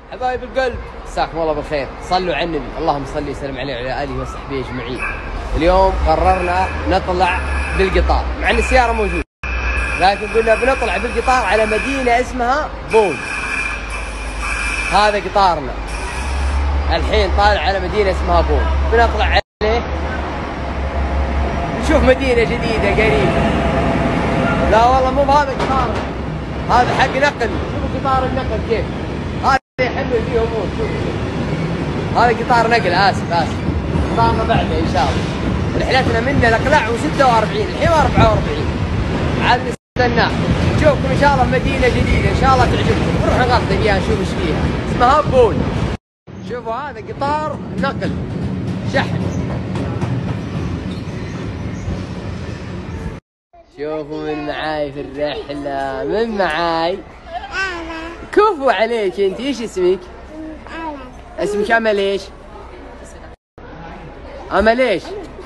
حبايب القلب مساكم الله بالخير، صلوا على النبي، اللهم صل وسلم عليه وعلى اله وصحبه اجمعين. اليوم قررنا نطلع بالقطار مع ان السياره موجوده، لكن قلنا بنطلع بالقطار على مدينه اسمها بون. هذا قطارنا الحين طالع على مدينه اسمها بون، بنطلع عليه نشوف مدينه جديده قريبه. لا والله مو بهذا قطارنا، هذا حق نقل. شوفوا قطار النقل كيف هذا يحمل فيه امور. شوفوا هذا قطار نقل. اسف قطارنا بعده ان شاء الله. رحلتنا من الاقلاع و46 الحين 44 عاد نستناه. نشوفكم ان شاء الله مدينه جديده ان شاء الله تعجبكم. نروح نغطي فيها نشوف ايش فيها. اسمها بون. شوفوا هذا قطار نقل شحن. شوفوا من معاي في الرحله، من معاي. كفو عليك انت. ايش اسمك؟ اسمك امل ايش؟ امل ايش؟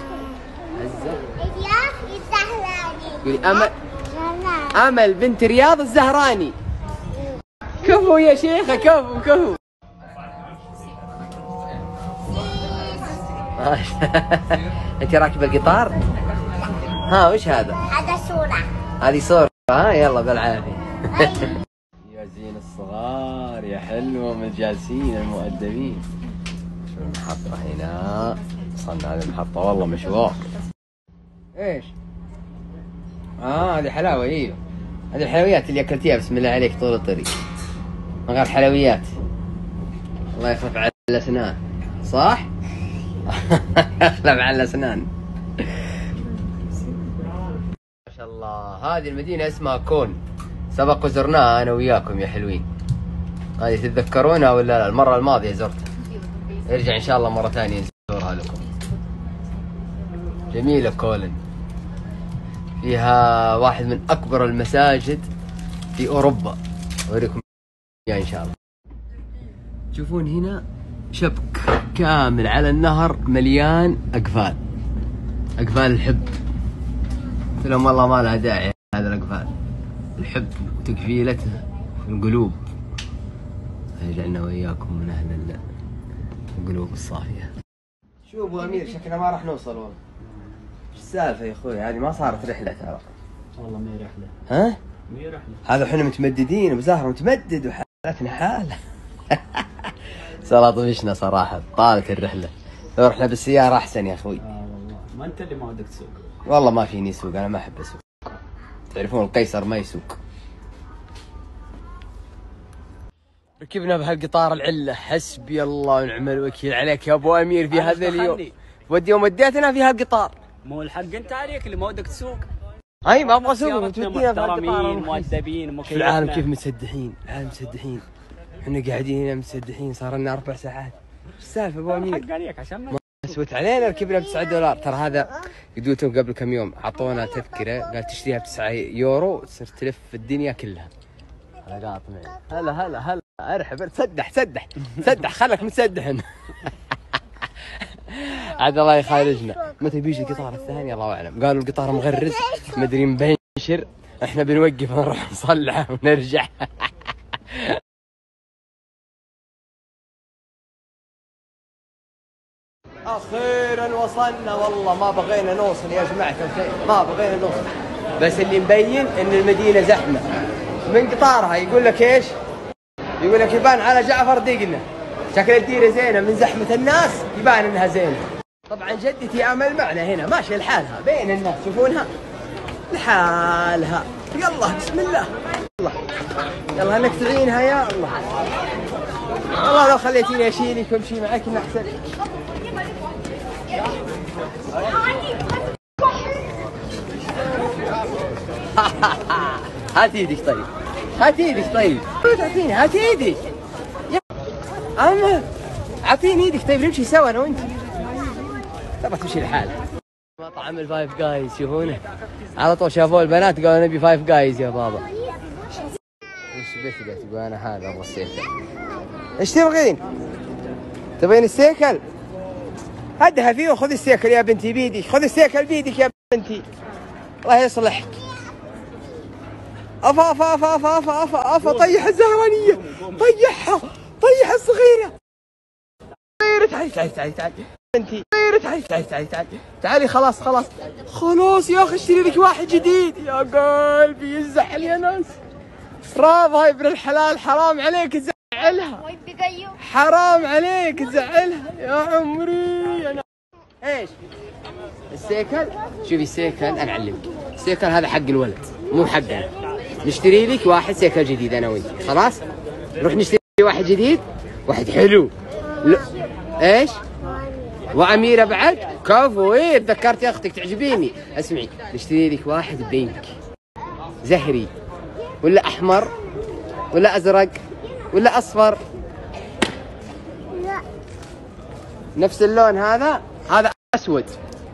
قولي امل بنت رياض الزهراني. كفو يا شيخه، كفو. انت راكبه القطار؟ ها وش هذا؟ هذا صورة. هذه صورة. ها يلا بالعافية. يا زين الصغار يا حلوهم الجالسين المؤدبين. شوف المحطة هنا، وصلنا هذه المحطة والله مشوار. ايش؟ هذه حلاوة. ايوه هذه الحلويات اللي اكلتيها بسم الله عليك طول الطريق من غير حلويات. الله يخلف على الاسنان، صح؟ يخلف على الاسنان. ما شاء الله. هذه المدينة اسمها كون، سبق وزرناها انا وياكم يا حلوين. هذه تتذكرونها ولا لا؟ المرة الماضية زرتها، ارجع ان شاء الله مرة ثانية نزورها لكم. جميلة كولن، فيها واحد من اكبر المساجد في اوروبا، اوريكم اياها ان شاء الله. تشوفون هنا شبك كامل على النهر مليان اقفال الحب. قلت لهم والله ما لها داعي هذا الاقفال، الحب وتقفيلته في القلوب. يجعلنا واياكم من اهل القلوب الصافيه. شو ابو امير شكلنا ما راح نوصل والله. ايش السالفه يا اخوي؟ هذه ما صارت رحله ترى. والله ما هي رحله. ها؟ ما هي رحله. هذا احنا متمددين، ابو زهره متمدد وحالتنا حاله. طفشنا صراحه، طالت الرحله. لو رحنا بالسياره احسن يا اخوي. والله ما انت اللي ما ودك تسوق. والله ما فيني سوق، انا ما احب اسوق. تعرفون القيصر ما يسوق. ركبنا بهالقطار العله، حسبي الله ونعم الوكيل عليك يا ابو امير في هذا اليوم. يوم وديتنا في هالقطار. مو الحق انت عليك اللي ما ودك تسوق. اي ما ابغى اسوق، تودينا بهالقطار. مؤدبين مكيفين. العالم كيف مسدحين، العالم مسدحين. احنا قاعدين هنا مسدحين، صار لنا 4 ساعات. ايش السالفه ابو امير؟ حق عليك عشان ما سويت علينا. ركبنا ب$9. ترى هذا قدوتهم قبل كم يوم اعطونا تذكره، قال تشتريها ب€9 تصير تلف في الدنيا كلها. هلا قاطع معي. هلا ارحب. سدح خلك متسدح. عاد الله يخالجنا. متى بيجي القطار الثاني الله اعلم. قالوا القطار مغرز مدري مبنشر، احنا بنوقف نروح نصلحه ونرجع. اخيرا وصلنا. والله ما بغينا نوصل يا جماعه الخير، ما بغينا نوصل، بس اللي مبين ان المدينه زحمه. من قطارها يقول لك ايش؟ يقول لك يبان على جعفر دقنا. شكل الديره زينه، من زحمه الناس يبان انها زينه. طبعا جدتي امل معنا هنا ماشيه لحالها بين الناس، تشوفونها لحالها. يلا بسم الله. يلا انك تعينها يا الله. والله لو خليتيني اشيلك وامشي معك كنا احسن. هات ايدك طيب، هات ايدك طيب. تعطيني، هات ايدك يا امل. اعطيني ايدك طيب نمشي سوا انا وانت. تبغى تمشي لحالها. مطعم الفايف جايز شوفونه على طول. شافوه البنات قالوا نبي فايف جايز يا بابا. ايش بك تقول؟ انا هذا ابغى السيكل. ايش تبغين؟ تبغين السيكل؟ هدها فيه وخذ السيكل يا بنتي بيدك. خذ السيكل بيدك يا بنتي الله يصلحك. افا طيح الزهرانية، طيحها طيح الصغيرة. تعالي انتي. تعالي خلاص يا اخي اشتري لك واحد جديد. يا قلبي يزعل يا ناس. راضها يا ابن الحلال، حرام عليك تزعلها. حرام عليك تزعلها يا عمري. انا ايش السيكل؟ شوفي السيكل انا اعلمك. السيكل هذا حق الولد مو حقنا. نشتري لك واحد سيكل جديد انا وانت، خلاص؟ نروح نشتري واحد جديد، واحد حلو. ايش؟ وأميرة بعد؟ كفو. ايه تذكرت يا اختك تعجبيني. اسمعي، نشتري لك واحد بينك زهري ولا احمر ولا ازرق ولا اصفر؟ لا نفس اللون. هذا اسود.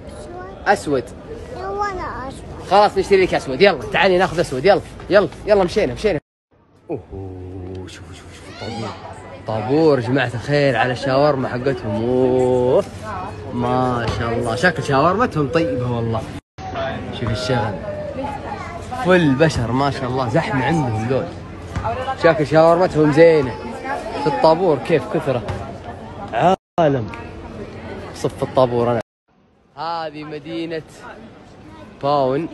وانا اسود. خلاص نشتري لك اسود. يلا تعالي ناخذ اسود. يلا مشينا. اوه شوفوا طابور جماعة الخير على الشاورما حقتهم. اوه ما شاء الله، شكل شاورمتهم طيبة والله. شوف الشغل فل بشر ما شاء الله، زحمة عندهم دول. شكل شاورمتهم زينة. في الطابور كيف كثرة عالم. صف الطابور أنا. هذه مدينة باون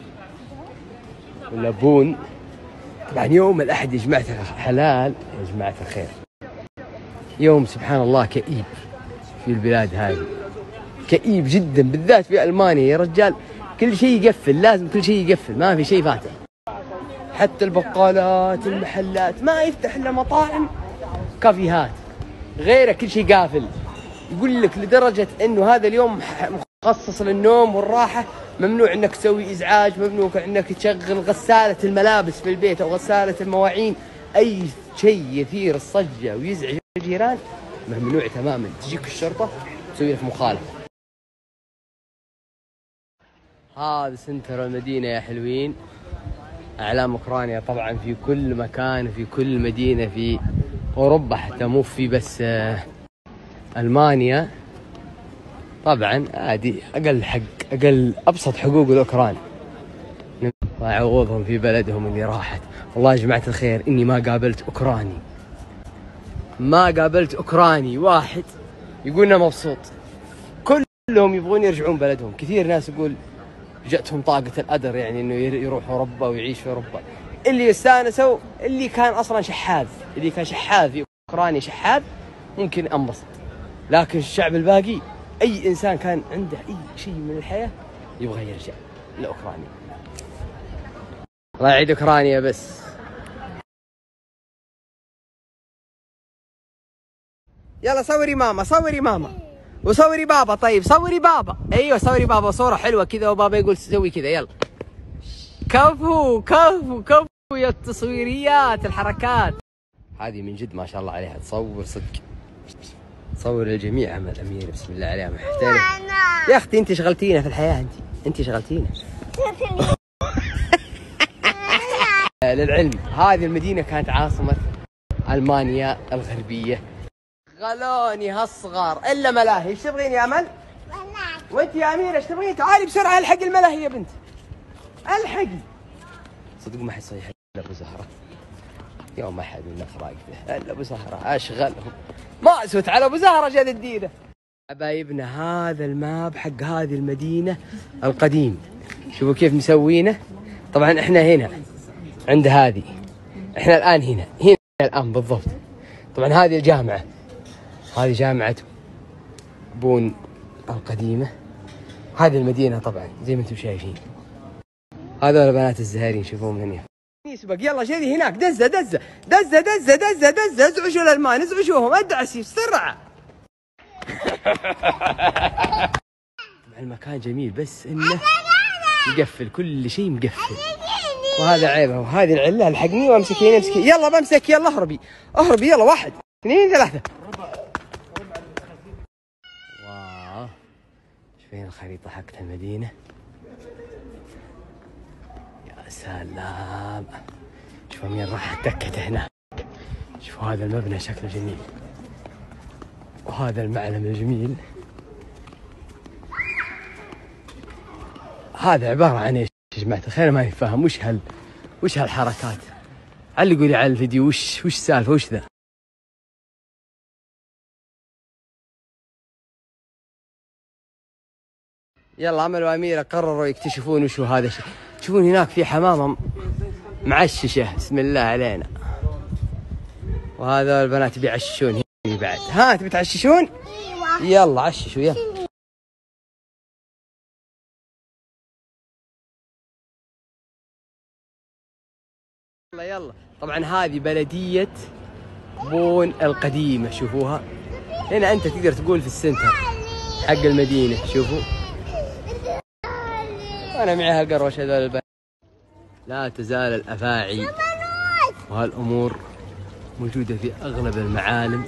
ولا بون. طبعا يوم الأحد يا جماعة الحلال يا جماعة الخير، يوم سبحان الله كئيب في البلاد هذه، كئيب جدا، بالذات في ألمانيا يا رجال. كل شيء يقفل، لازم كل شيء يقفل، ما في شيء فاتح. حتى البقالات، المحلات ما يفتح إلا مطاعم، كافيهات، غيره كل شيء قافل. يقول لك لدرجة إنه هذا اليوم مخصص للنوم والراحة، ممنوع إنك تسوي إزعاج، ممنوع إنك تشغل غسالة الملابس في البيت أو غسالة المواعين. أي شيء يثير الصجة ويزعج الجيران ممنوع تماما. تجيك الشرطة تسوي لك مخالفة. هذا سنتر المدينة يا حلوين. أعلام أوكرانيا طبعا في كل مكان، في كل مدينة في أوروبا، حتى مو في بس ألمانيا. طبعا هذه أقل أبسط حقوق الأوكران، ويعوضهم في بلدهم اللي راحت. والله يا جماعة الخير إني ما قابلت أوكراني واحد يقولنا مبسوط. كلهم يبغون يرجعون بلدهم. كثير ناس يقول جاتهم طاقة القدر، يعني إنه يروح أوروبا ويعيش في أوروبا. اللي استانسوا اللي كان أصلا شحاذ، اللي كان شحاذ في أوكرانيا شحاذ ممكن أنبسط، لكن الشعب الباقي أي إنسان كان عنده أي شيء من الحياة يبغى يرجع لأوكرانيا. الله يعيد أوكرانيا بس. يلا صوري ماما وصوري بابا. طيب صوري بابا. ايوه صوري بابا صورة حلوة كذا، وبابا يقول سوي كذا. يلا كفو يا التصويريات الحركات هذه من جد ما شاء الله عليها. تصور صدق، تصور الجميع. عمل أميرة بسم الله عليها محترف. يا أختي أنت شغلتينا في الحياة، أنت شغلتينا. للعلم هذه المدينة كانت عاصمة ألمانيا الغربية. غلوني هالصغار إلا ملاهي. ايش تبغين يا أمل؟ وأنت يا أميرة ايش تبغين؟ تعالي بسرعة الحقي الملاهي يا بنت، الحقي. صدق ما حيصيح إلا أبو زهرة. يوم ما حد من خراقته إلا أبو زهرة أشغلهم. ما أسوت على أبو زهرة جاد الدينة. حبايبنا هذا الماب حق هذه المدينة القديم، شوفوا كيف مسوينه. طبعا احنا هنا عند هذه، احنا الآن هنا الآن بالضبط. طبعا هذه الجامعة، هذه جامعة بون القديمة. هذه المدينة طبعا زي ما انتم شايفين. هذول بنات الزهرين شوفوهم هنا. يسبق يلا جري هناك. دزة ازعجوا الألمان، ازعجوهم ادعسي بسرعة. طبعا المكان جميل بس انه مقفل، كل شيء مقفل، وهذا عيبه. وهذه العلة الحقني وامسكيني امسكي. يلا بمسك. يلا اهربي يلا. 1 2 3. واو شوفين الخريطة حقت المدينة. يا سلام. شوفوا مين راح تكته هناك. شوفوا هذا المبنى شكله جميل، وهذا المعلم الجميل. هذا عبارة عن ايش يا جماعة الخير؟ ما يفهم وش هالحركات. علقوا لي على الفيديو وش السالفة، وش ذا؟ يلا عملوا أميرة قرروا يكتشفون وشو هذا الشيء. تشوفون هناك في حمامة معششة بسم الله علينا، وهذا البنات بيعششون هنا بعد. ها تبي تعششون؟ يلا عششوا يلا. يلا طبعا هذه بلدية بون القديمة، شوفوها هنا. أنت تقدر تقول في السنتر حق المدينة. شوفوا أنا معي هالقروش هذول البنات. لا تزال الأفاعي وهالأمور موجودة في أغلب المعالم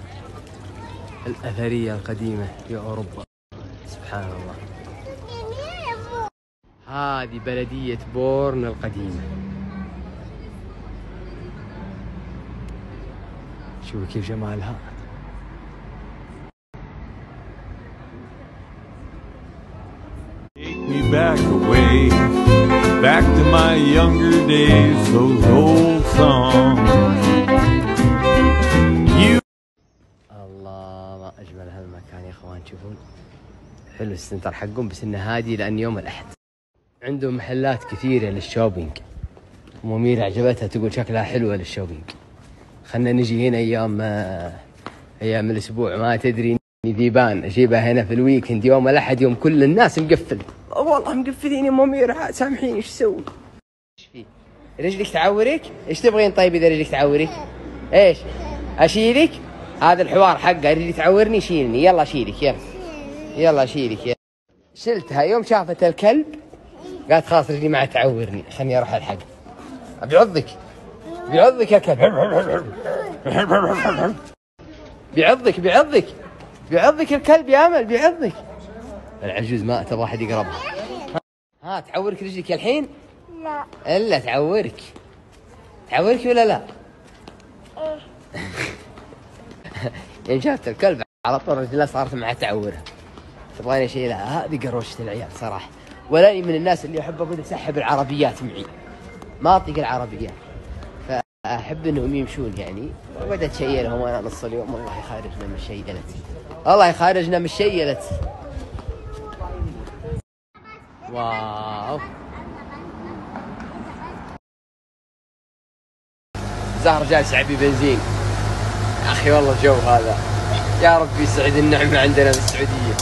الأثرية القديمة في أوروبا. سبحان الله. هذه بلدية بورن القديمة. شوفوا كيف جمالها. Take me back away, back to my younger days, those old songs. الله ما أجمل هالمكان يا إخوان. تشوفون حلو السنتر حقهم، بس إنه هادي لأن يوم الأحد. عندهم محلات كثيرة للشوبينج. وميرة عجبتها تقول شكلها حلوة للشوبينج. خلنا نجي هنا أيام الأسبوع، ما تدري ذيبان أجيبها هنا في الويكند يوم الأحد يوم كل الناس مقفل. والله مقفلين يا ميرة، سامحيني إيش سوي؟ إيش في؟ رجلك تعورك؟ إيش تبغين طيب إذا رجلك تعورك؟ إيش؟ أشيلك؟ هذا الحوار حقه، رجلي تعورني شيلني. يلا شيلك يلا. يلا شيلك يلا. شلتها يوم شافت الكلب قالت خلاص رجلي ما تعورني، خلني أروح ألحق. بيعضك بيعضك يا كلب. بيعضك بيعضك بيعضك الكلب يا أمل، بيعضك. العجوز ما تبغى أحد يقربها. ها تعورك رجلك الحين؟ لا. إلا تعورك ولا لا؟ يعني شافت الكلب على طول رجلها صارت معها تعورها. تبغاني أشيلها؟ هذه قروشة العيال صراحة. ولا من الناس اللي أحب أقول أسحب العربيات معي، ما أطيق العربيات، فأحب إنهم يمشون يعني. وبدأت شيلهم أنا نص اليوم. والله يخارجنا من الشيلة، الله يخارجنا من الشيلة. واو زهر جالس يعبي بنزين يا أخي. والله الجو هذا يا رب يسعد النعمة عندنا بالسعودية.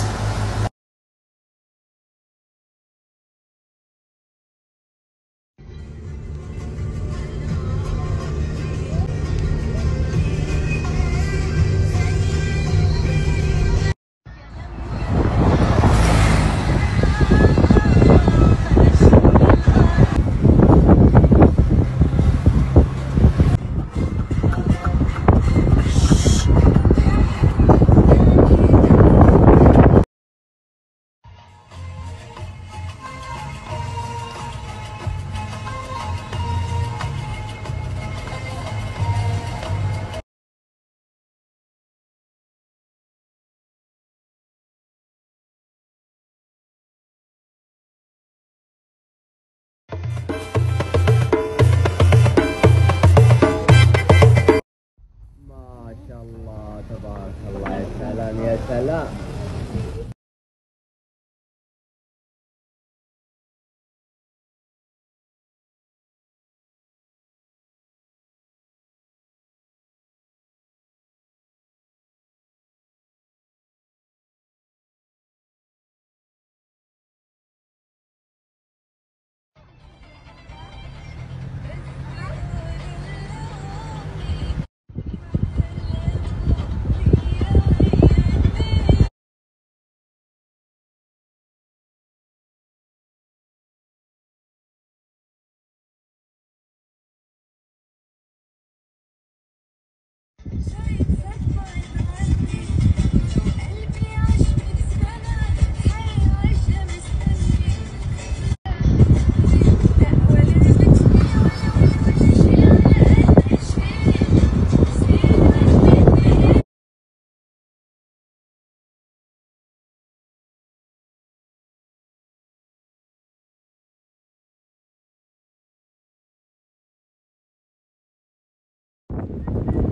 ما شاء الله تبارك الله. يا سلام يا سلام.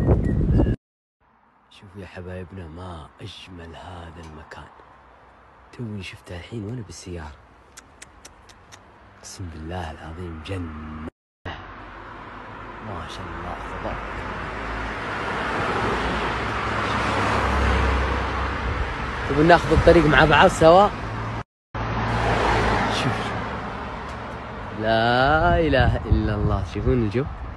شوفوا يا حبايبنا ما أجمل هذا المكان. توني شفتها الحين وانا بالسيارة، اقسم بالله العظيم جنة، ما شاء الله تبارك. تبون ناخذ الطريق مع بعض سوا؟ شوف لا اله الا الله، تشوفون الجو؟